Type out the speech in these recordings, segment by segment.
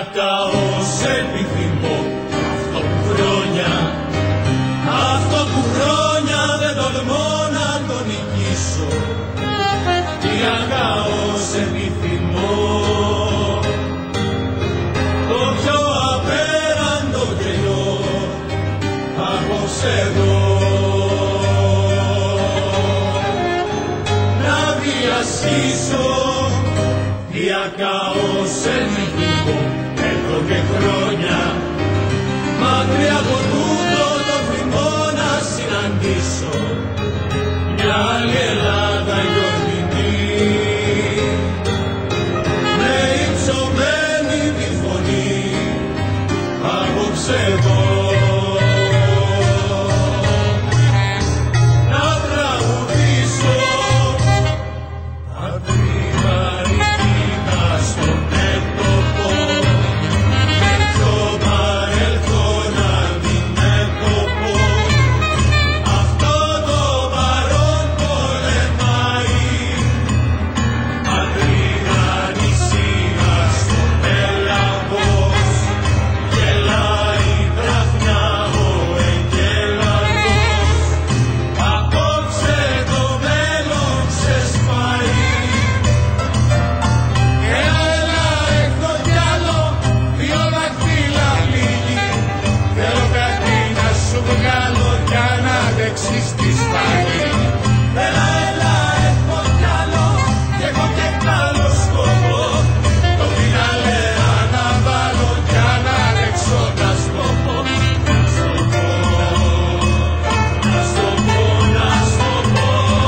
Διακαώς επιθυμώ αυτό που χρόνια δεν τολμώ να το νικήσω. Διακαώς επιθυμώ το πιο απέραντο κενό απόψε εδώ να διασχίσω. Διακαώς επιθυμώ εδώ και χρόνια μακριά από τούτο το θυμό να συναντήσω μια άλλη Ελλάδα γιορτινή με υψωμένη τη φωνή απόψε εδώ να τραγουδήσω πατρίδα νικήτα στο μέτωπο και το παρελθόν αντιμέτωπο. Αυτό το παρόν πολεμάει πατρίδα νησίδα στο έλαβος. Γελάει δραχμιά ο εγκέλατος, απόψε το μέλλον ξεσπάει. Έλα έχω κι άλλο δύο δάχτυλα πληγή, θέλω κάτι να σου βγάλω για να αντέξεις τη σφαγή. Έλα έχω κι άλλο κι έχω και καλό σκοπό, το φινάλε αναβάλω για να αντέξω να στο πω. Να στο πω, να στο πω, να στο πω.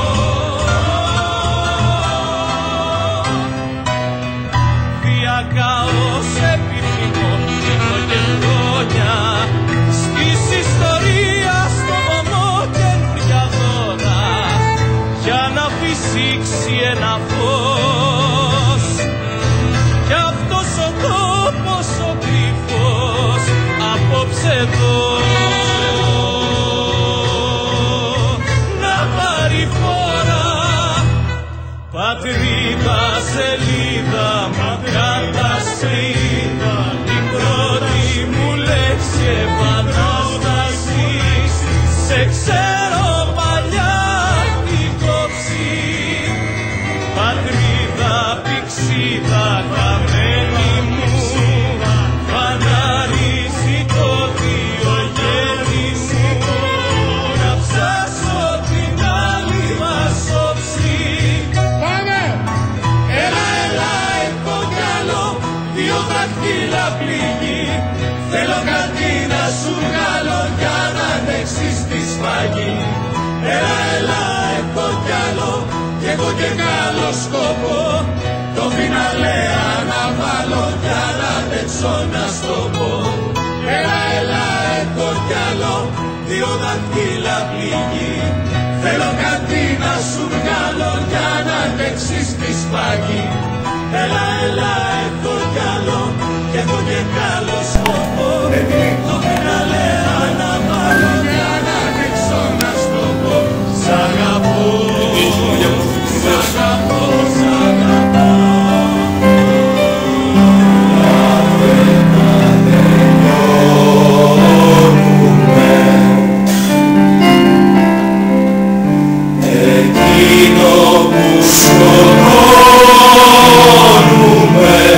Διακαώς επιθυμώ εδώ και χρόνια στις ιστορίας στο βωμό καινούρια δώρα για να φυσήξει ένα φως κι αυτός ο τόπος ο κρυφός απόψε εδώ να πάρει φορά. Πατρίδα σελίδα μακριά τα σελίδα, η πρώτη μου λέξη επανάστασης. Σε ξέρω παλιά την κόψη, πατρίδα πηξίδα καμένη μου, φαναρίζει το διογέννη μου, να ψάσω την άλλη μας όψη. Έλα, έχω κι άλλο δύο δάχτυλα πληγή, θέλω κάτι να σου βγάλω για να αντέξεις τη σφαγή. Έλα, έχω κι άλλο κι έχω και καλό σκοπό, το φινάλε αναβάλω για να αντέξω να στο πω. Έλα, έχω κι άλλο δύο δάχτυλα πληγή, θέλω κάτι να σου βγάλω για να αντέξεις τη σφαγή. Έλα, έχω κι άλλο κι έχω και καλό σκοπό, το φινάλε αναβάλω για να αντέξω να στο πω. Σ' αγαπώ, σ' αγαπώ, σ' αγαπώ. Εκείνο που σκοτώνουμε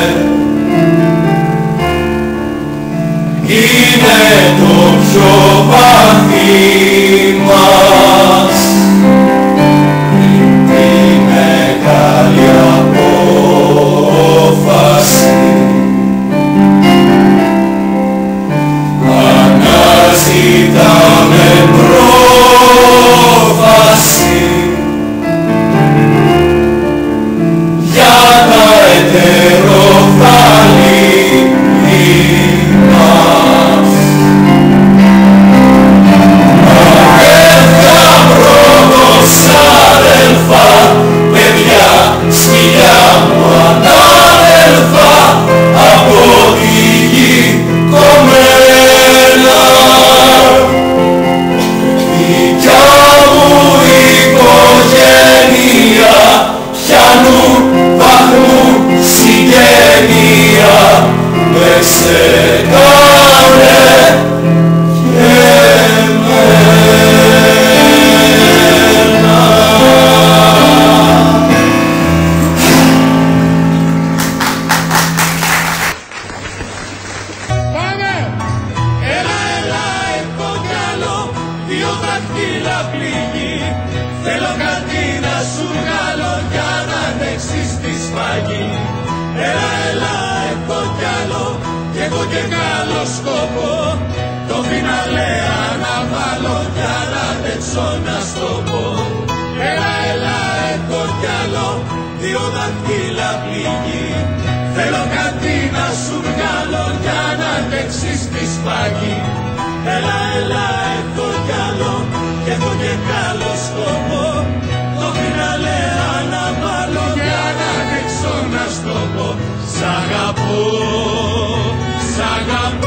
σφάγει. Έλα, έλα, έχω κι άλλο, κι έχω και καλό σκοπό. Το φιναλέ αναβάλω για να αντέξω να στο πω. Έλα, έλα, έχω κι άλλο, δύο δάχτυλα πληγή. Θέλω κάτι να σου βγάλω για να αντέξεις τη σφάγη. Έλα, έλα, έχω κι άλλο, κι έχω και καλό σκοπό. Το φιναλέ αναβάλω για να αντέξω να στο πω. Σ' αγαπώ, σ' αγαπώ.